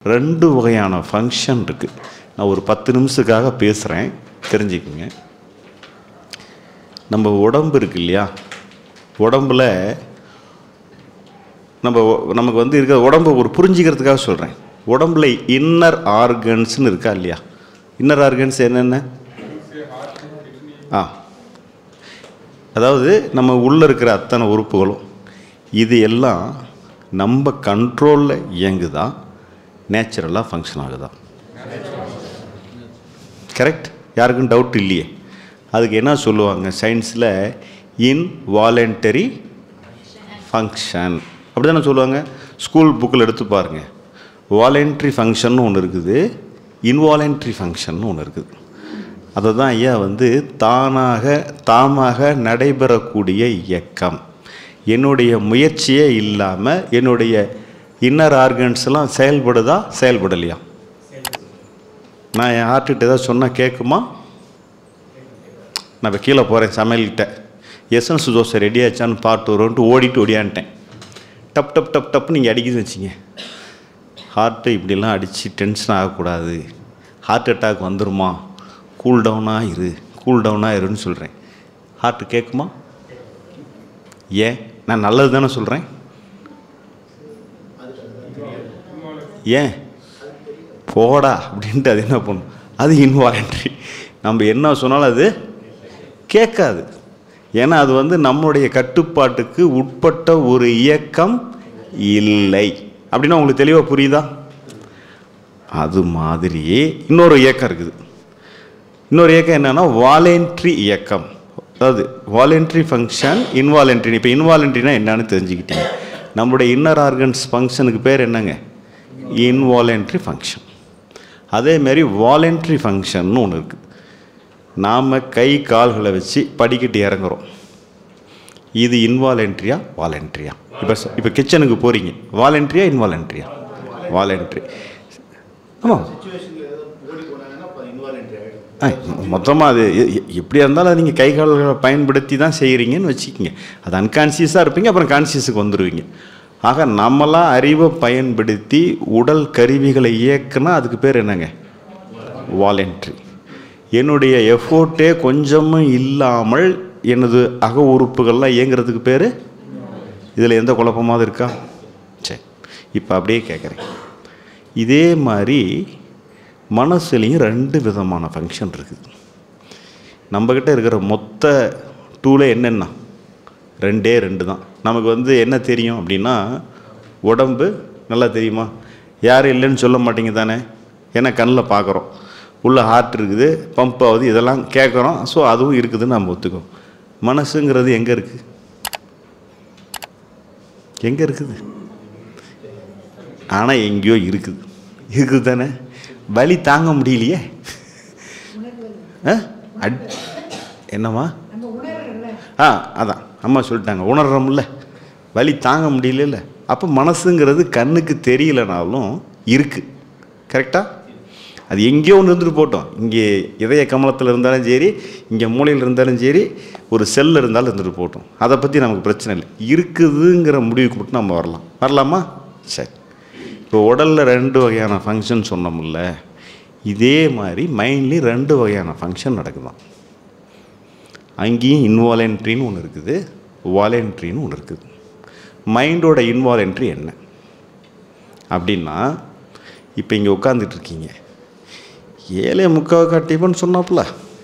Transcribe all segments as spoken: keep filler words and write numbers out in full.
ரெண்டு வகையான ஃபங்க்ஷன் இருக்குது. நான் ஒரு பத்து நிமிஷத்துக்காக பேசுகிறேன், தெரிஞ்சுக்குங்க. நம்ம உடம்பு இருக்கு இல்லையா, உடம்புல நம்ம நமக்கு வந்து இருக்கிற உடம்பு ஒரு புரிஞ்சிக்கிறதுக்காக சொல்கிறேன். உடம்புல இன்னர் ஆர்கன்ஸ்னு இருக்கா இல்லையா? இன்னர் ஆர்கன்ஸ் என்னென்ன? ஆ அதாவது நம்ம உள்ளே இருக்கிற அத்தனை உறுப்புகளும் இது எல்லாம் நம்ம கண்ட்ரோலில் இயங்குதா, நேச்சுரலாக ஃபங்க்ஷன் ஆகுதா? கரெக்ட்? யாருக்கும் டவுட் இல்லையே. அதுக்கு என்ன சொல்லுவாங்க சயின்ஸில்? இன்வாலண்டரி ஃபங்க்ஷன் அப்படி தானே சொல்லுவாங்க. ஸ்கூல் புக்கில் எடுத்து பாருங்கள். வாலண்ட்ரி ஃபங்க்ஷன் ஒன்று இருக்குது, இன்வாலண்ட்ரி ஃபங்க்ஷன் ஒன்று இருக்குது. அதை தான் ஐயா வந்து தானாக தாமாக நடைபெறக்கூடிய இயக்கம். என்னுடைய முயற்சியே இல்லாமல் என்னுடைய இன்னர் ஆர்கன்ஸ்லாம் செயல்படுதா, செயல்படலையா? நான் என் ஹார்ட்டுகிட்ட ஏதாவது சொன்னால் கேட்குமா? நான் இப்போ கீழே போகிறேன் சமையல்கிட்ட, எசன்ஸ் தோசை ரெடி ஆச்சான்னு பார்த்து வரும்ன்ட்டு ஓடிட்டு ஓடியான்ட்டேன். டப் டப் டப் டப்னு நீங்கள் அடிக்குதுன்னு வச்சிங்க. ஹார்ட்டு இப்படிலாம் அடித்து டென்ஷன் ஆகக்கூடாது, ஹார்ட் அட்டாக் வந்துடுமா, கூல் டவுனாக இரு கூல் டவுனாக இருன்னு சொல்கிறேன். ஹார்ட்டு கேட்குமா? ஏன்? நான் நல்லது தானே சொல்கிறேன். ஏன் போடா அப்படின்ட்டு அது என்ன பண்ணும்? அது இன்வாலண்ட்ரி. நம்ம என்ன சொன்னாலும் அது கேட்காது. ஏன்னா அது வந்து நம்மளுடைய கட்டுப்பாட்டுக்கு உட்பட்ட ஒரு இயக்கம் இல்லை. அப்படின்னா உங்களுக்கு தெளிவாக புரியுதா? அது மாதிரியே இன்னொரு இயக்கம் இருக்குது. இன்னொரு இயக்கம் என்னென்னா வாலண்ட்ரி இயக்கம். அதாவது வாலண்ட்ரி ஃபங்க்ஷன், இன்வாலண்ட்ரி. இப்போ இன்வாலண்ட்ரினா என்னன்னு தெரிஞ்சுக்கிட்டீங்க. நம்மளுடைய இன்னர் ஆர்கன்ஸ் ஃபங்க்ஷனுக்கு பேர் என்னங்க? Involuntary function. அதேமாரி வாலண்ட்ரி ஃபங்க்ஷன்னு ஒன்று இருக்குது. நாம் கை கால்களை வச்சு படிக்கட்டு இறங்குறோம். இது இன்வாலண்ட்ரியா, வாலண்ட்ரியா? இப்போ இப்போ கிச்சனுக்கு போகிறீங்க, வாலண்ட்ரியா, இன்வாலண்ட்ரியா? வாலண்ட்ரி. ஆமாம், மொத்தமாக அது எப்படியா இருந்தாலும் அது நீங்கள் கை கால்களை பயன்படுத்தி தான் செய்கிறீங்கன்னு வச்சுக்கிங்க. அது அன்கான்சியஸாக இருப்பீங்க, அப்புறம் கான்சியஸுக்கு வந்துடுவீங்க. ஆக நம்மளாம் அறிவை பயன்படுத்தி உடல் கருவிகளை இயக்குனா அதுக்கு பேர் என்னங்க? வாலண்ட்ரி. என்னுடைய எஃபோர்ட்டே கொஞ்சமும் இல்லாமல் எனது அக உறுப்புகள்லாம் இயங்குறதுக்கு பேர். இதில் எந்த குழப்பமாவது இருக்கா? சரி, இப்போ அப்படியே கேட்குறேன். இதே மாதிரி மனசுலேயும் ரெண்டு விதமான ஃபங்க்ஷன் இருக்குது. நம்மக்கிட்ட இருக்கிற மொத்த டூலே என்னென்ன? ரெண்டே ரெண்டு தான். நமக்கு வந்து என்ன தெரியும் அப்படின்னா, உடம்பு நல்லா தெரியுமா? யாரும் இல்லைன்னு சொல்ல மாட்டீங்க தானே? ஏன்னா கண்ணில் பார்க்குறோம், உள்ள ஹார்ட் இருக்குது, பம்ப் ஆகுது, இதெல்லாம் கேட்குறோம். ஸோ அதுவும் இருக்குதுன்னு நம்ம ஒத்துக்கோம். மனசுங்கிறது எங்கே இருக்குது? எங்கே இருக்குது? ஆனால் எங்கேயோ இருக்குது. இருக்குது தானே? வலி தாங்க முடியலையே. அட் என்னம்மா? ஆ அதான் அம்மா சொல்லிட்டாங்க, உணர்றோம்ல, வலி தாங்க முடியல. அப்போ மனசுங்கிறது கண்ணுக்கு தெரியலனாலும் இருக்குது. கரெக்டாக? அது எங்கேயோ ஒன்று இருந்துட்டு போட்டோம். இங்கே இதய கமலத்தில் இருந்தாலும் சரி, இங்கே மூளையில் இருந்தாலும் சரி, ஒரு செல்லில் இருந்தாலும் இருந்துட்டு போட்டோம். அதை பற்றி நமக்கு பிரச்சனை இல்லை. இருக்குதுங்கிற முடிவுக்கு மட்டும் நம்ம வரலாம். வரலாமா? சரி. இப்போ உடலில் ரெண்டு வகையான ஃபங்க்ஷன் சொன்னோம்ல, இதே மாதிரி மைண்ட்லேயும் ரெண்டு வகையான ஃபங்க்ஷன் நடக்குதான். அங்கேயும் இன்வாலண்ட்ரின்னு ஒன்று இருக்குது, வாலண்ட்ரின்னு ஒன்று இருக்குது. மைண்டோட இன்வாலண்ட்ரி என்ன அப்படின்னா, இப்போ இங்கே உட்காந்துட்டு இருக்கீங்க, ஏழே முக்கால் காட்டிப்பன்னு சொன்னாப்புல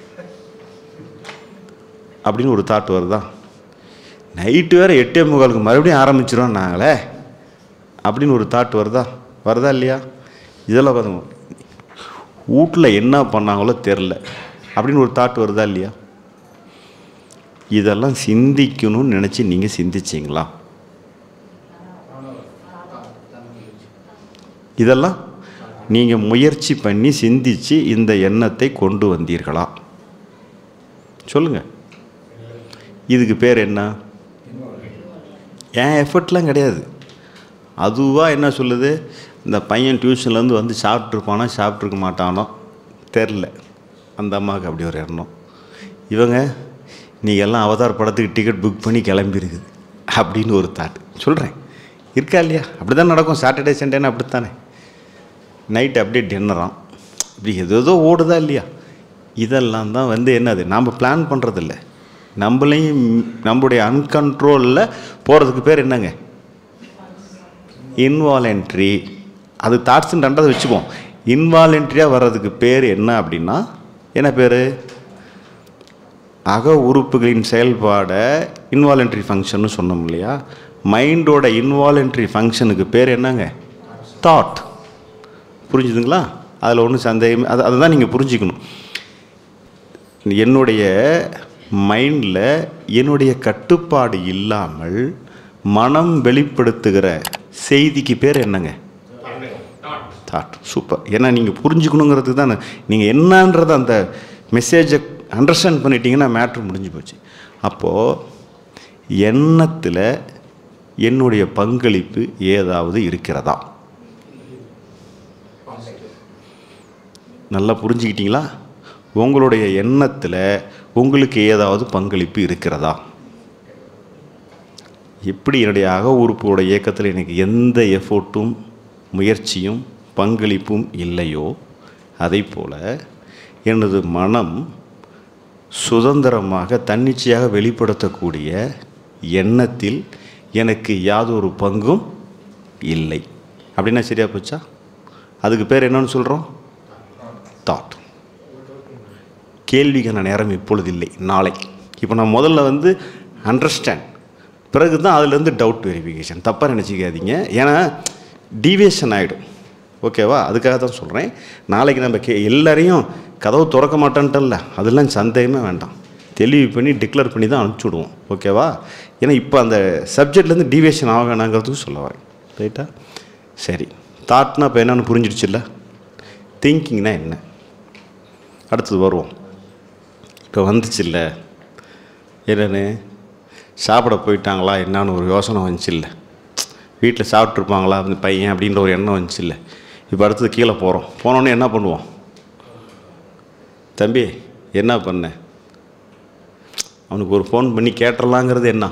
அப்படின்னு ஒரு தாட் வருதா? நைட்டு வேறு எட்டே முக்காலுக்கு மறுபடியும் ஆரம்பிச்சிடும் நாங்களே அப்படின்னு ஒரு தாட் வருதா? வருதா இல்லையா? இதெல்லாம் பார்த்துங்க, வீட்டில் என்ன பண்ணாங்களோ தெரில அப்படின்னு ஒரு தாட் வருதா இல்லையா? இதெல்லாம் சிந்திக்கணும்னு நினச்சி நீங்கள் சிந்திச்சிங்களா? இதெல்லாம் நீங்கள் முயற்சி பண்ணி சிந்தித்து இந்த எண்ணத்தை கொண்டு வந்தீர்களா? சொல்லுங்கள். இதுக்கு பேர் என்ன? ஏன் எஃபர்ட்லாம் கிடையாது. அதுவாக என்ன சொல்லுது? இந்த பையன் டியூஷன்லேருந்து வந்து சாப்பிட்ருப்பானோ சாப்பிட்ருக்க மாட்டானோ தெரில, அந்த அம்மாவுக்கு அப்படி ஒரு எண்ணம். இவங்க நீங்கள் எல்லாம் அவதார் படத்துக்கு டிக்கெட் புக் பண்ணி கிளம்பிருக்குது அப்படின்னு ஒரு தாட் சொல்கிறேன். இருக்கா இல்லையா? அப்படி தான் நடக்கும். சாட்டர்டே சண்டேன்னு அப்படித்தானே. நைட்டு அப்படியே டின்னராம், இப்படி எதோ ஓடுதா இல்லையா? இதெல்லாம் தான் வந்து என்னது, நாம் பிளான் பண்ணுறதில்ல, நம்மளையும் நம்மளுடைய அன்கண்ட்ரோலில் போகிறதுக்கு பேர் என்னங்க, இன்வாலண்ட்ரி. அது தாட்ஸுன்னு ரெண்டாவது வச்சுப்போம். இன்வாலண்ட்ரியாக வர்றதுக்கு பேர் என்ன அப்படின்னா, என்ன பேர், அக உறுப்புகளின் செயல்பாடை இன்வாலண்ட்ரி ஃபங்க்ஷன்னு சொன்னோம் இல்லையா? மைண்டோட இன்வாலண்ட்ரி ஃபங்க்ஷனுக்கு பேர் என்னங்க, தாட். புரிஞ்சுதுங்களா? அதில் ஒன்றும் சந்தேகம், அது அதை தான் நீங்கள் புரிஞ்சுக்கணும். என்னுடைய மைண்டில் என்னுடைய கட்டுப்பாடு இல்லாமல் மனம் வெளிப்படுத்துகிற செய்திக்கு பேர் என்னங்க, தாட். சூப்பர். ஏன்னா நீங்கள் புரிஞ்சுக்கணுங்கிறதுக்கு தான், நீங்கள் என்னன்றது அந்த மெசேஜை அண்டர்ஸ்டாண்ட் பண்ணிட்டீங்கன்னா மேட்ரு முடிஞ்சு போச்சு. அப்போது எண்ணத்தில் என்னுடைய பங்களிப்பு ஏதாவது இருக்கிறதா? நல்லா புரிஞ்சுக்கிட்டீங்களா? உங்களுடைய எண்ணத்தில் உங்களுக்கு ஏதாவது பங்களிப்பு இருக்கிறதா? எப்படி என்னுடைய அக உறுப்போட இயக்கத்தில் எனக்கு எந்த எஃபோர்ட்டும் முயற்சியும் பங்களிப்பும் இல்லையோ, அதை போல் எனது மனம் சுதந்திரமாக தன்னிச்சையாக வெளிப்படுத்தக்கூடிய எண்ணத்தில் எனக்கு யாதொரு பங்கும் இல்லை. அப்படின்னா சரியா போச்சா? அதுக்கு பேர் என்னன்னு சொல்கிறோம், தாட். கேள்விக்கான நேரம் இப்பொழுது இல்லை, நாளை. இப்போ நான் முதல்ல வந்து அண்டர்ஸ்டாண்ட், பிறகு தான் அதுலேருந்து டவுட் வெரிஃபிகேஷன். தப்பாக நினச்சிக்காதீங்க, ஏன்னா டீவியேஷன் ஆகிடும். ஓகேவா? அதுக்காக தான் சொல்கிறேன். நாளைக்கு நம்ம கே எல்லாரையும் கதவு திறக்க மாட்டேன்ட்டல்ல, அதெல்லாம் சந்தேகமே வேண்டாம். தெளிவு பண்ணி டிக்ளேர் பண்ணி தான் அனுப்பிச்சி விடுவோம். ஓகேவா? ஏன்னா இப்போ அந்த சப்ஜெக்ட்லேருந்து டீவியேஷன் ஆக வேணாங்கிறதுக்கு சொல்ல வரேன். ரைட்டா? சரி. தாட்னா இப்போ என்னென்னு புரிஞ்சிடுச்சு இல்லை? திங்கிங்னா என்ன? அடுத்தது வருவோம். இப்போ வந்துச்சு இல்லை, என்னென்னு சாப்பிட போயிட்டாங்களா என்னான்னு ஒரு யோசனை வந்துச்சு இல்லை, வீட்டில் சாப்பிட்ருப்பாங்களா அந்த பையன் அப்படின்ற ஒரு எண்ணம் வந்துச்சு இல்லை. இப்போ அடுத்தது கீழே போகிறோம். போனோடனே என்ன பண்ணுவோம், தம்பி என்ன பண்ண, அவனுக்கு ஒரு ஃபோன் பண்ணி கேட்டுடலாங்கிறது என்ன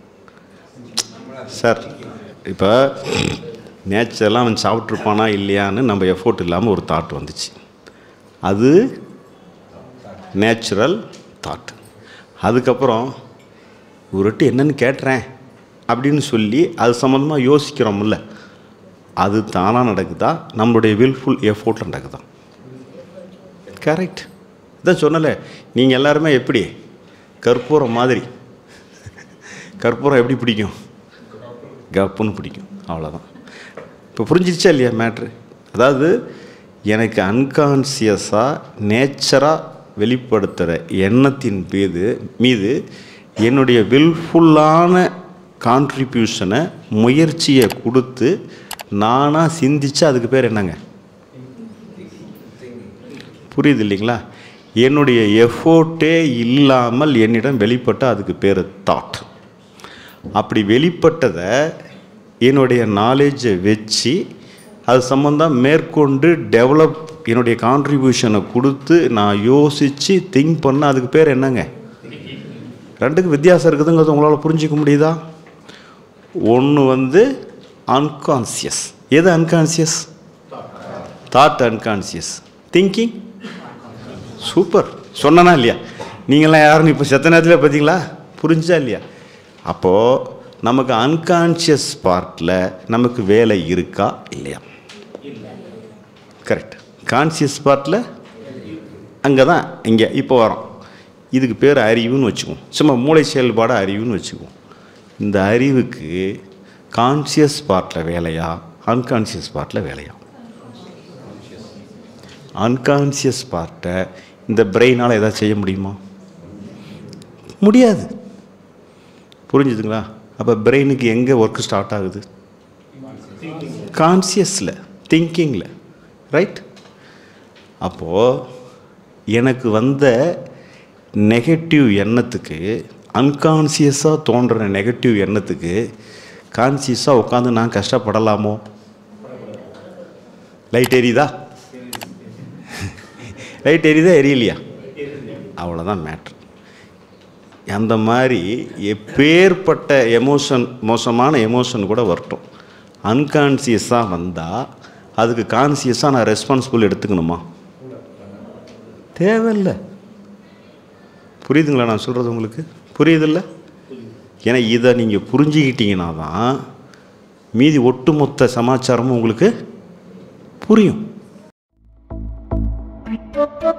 சார்? இப்போ நேச்சரெலாம் அவன் சாப்பிட்ருப்பானா இல்லையான்னு நம்ம எஃபோர்ட் இல்லாமல் ஒரு தாட் வந்துச்சு, அது நேச்சுரல் தாட். அதுக்கப்புறம் ஒருட்டு என்னன்னு கேட்டுறேன் அப்படின்னு சொல்லி அது சம்மந்தமாக யோசிக்கிறோம்ல, அது தானாக நடக்குதா, நம்மளுடைய வில்ஃபுல் எஃபோர்ட்டில் நடக்குதா? கரெக்ட். இதான் சொன்னல, நீங்கள் எல்லாருமே எப்படி கற்பூரம் மாதிரி. கற்பூரம் எப்படி பிடிக்கும், கப்புன்னு பிடிக்கும், அவ்வளோதான். இப்போ புரிஞ்சிருச்சா இல்லையா மேட்ரு? அதாவது எனக்கு அன்கான்சியஸாக நேச்சராக வெளிப்படுத்துகிற எண்ணத்தின் மீது மீது என்னுடைய வில்ஃபுல்லான கான்ட்ரிபியூஷனை முயற்சியை கொடுத்து நானாக சிந்திச்சா அதுக்கு பேர் என்னங்க, புரியுது இல்லைங்களா? என்னுடைய எஃபோர்ட்டே இல்லாமல் என்னிடம் வெளிப்பட்ட அதுக்கு பேர் தாட். அப்படி வெளிப்பட்டதை என்னுடைய நாலேஜை வச்சு அது சம்மந்தம் மேற்கொண்டு டெவலப் என்னுடைய கான்ட்ரிபியூஷனை கொடுத்து நான் யோசித்து திங்க் பண்ண அதுக்கு பேர் என்னங்க? ரெண்டுக்கு வித்தியாசம் இருக்குதுங்கிறது உங்களால் புரிஞ்சிக்க முடியுதா? ஒன்று வந்து அன்கான்சியஸ். எது unconscious? Thought unconscious. Thinking super. சொன்னா இல்லையா? நீங்களாம் யாருன்னு இப்போ செத்த நேரத்தில் பார்த்தீங்களா? புரிஞ்சா இல்லையா? அப்போது நமக்கு அன்கான்ஷியஸ் பார்ட்டில் நமக்கு வேலை இருக்கா இல்லையா? கரெக்ட். கான்சியஸ் பார்ட்டில் அங்கே தான், இங்கே இப்போ வரோம். இதுக்கு பேர் அறிவுன்னு வச்சுக்குவோம். சும்மா மூளை செயல்பாடு அறிவுன்னு வச்சுக்குவோம். இந்த அறிவுக்கு கான்சியஸ் பார்ட்டில் வேலையா, அன்கான்ஷியஸ் பார்ட்டில் வேலையா? அன்கான்ஷியஸ் பார்ட்டை இந்த பிரெயினால் எதாவது செய்ய முடியுமா? முடியாது. புரிஞ்சுதுங்களா? அப்போ பிரெயினுக்கு எங்கே ஒர்க் ஸ்டார்ட் ஆகுது? கான்சியஸில், திங்கிங்கில். ரைட்? அப்போது எனக்கு வந்த நெகட்டிவ் எண்ணத்துக்கு, அன்கான்சியஸாக தோன்ற நெகட்டிவ் எண்ணத்துக்கு கான்சியஸாக உட்காந்து நான் கஷ்டப்படலாமோ? லைட் எரியுதா? லைட் எரியுதா எரியலையா? அவ்வளோதான் மேட்ரு. அந்த மாதிரி எப்பேற்பட்ட எமோஷன், மோசமான எமோஷன் கூட வரட்டும், அன்கான்சியஸாக வந்தால் அதுக்கு கான்சியஸாக நான் ரெஸ்பான்சிபிள் எடுத்துக்கணுமா? தேவையில்லை. புரியுதுங்களா நான் சொல்கிறது உங்களுக்கு? புரியுதில்ல? ஏன்னா இதை நீங்கள் புரிஞ்சுக்கிட்டீங்கன்னா தான் மீதி ஒட்டுமொத்த சமாச்சாரமும் உங்களுக்கு புரியும்.